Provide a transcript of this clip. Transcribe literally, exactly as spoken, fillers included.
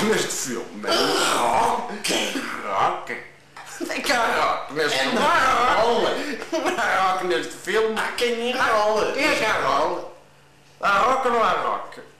rock neste filme. Rock? Rock? Tem que há rock neste É filme. não há rola. Não há rock neste filme. Há quem enrola. Quem é que há rock? Há rock ou não há rock?